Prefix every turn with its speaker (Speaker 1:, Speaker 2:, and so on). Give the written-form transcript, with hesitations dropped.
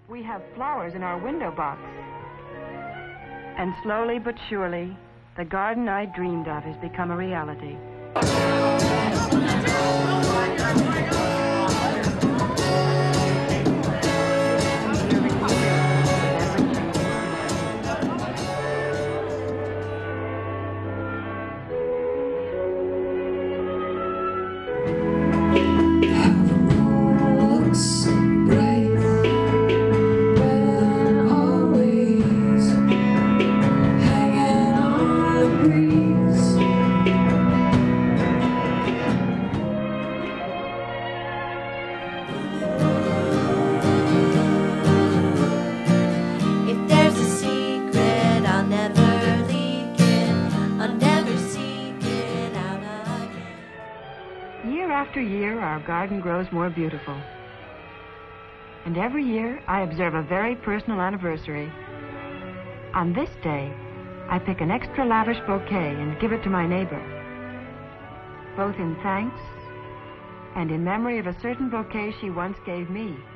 Speaker 1: We have flowers in our window box. And slowly but surely, the garden I dreamed of has become a reality. Year after year, our garden grows more beautiful. And every year, I observe a very personal anniversary. On this day, I pick an extra lavish bouquet and give it to my neighbor, both in thanks and in memory of a certain bouquet she once gave me.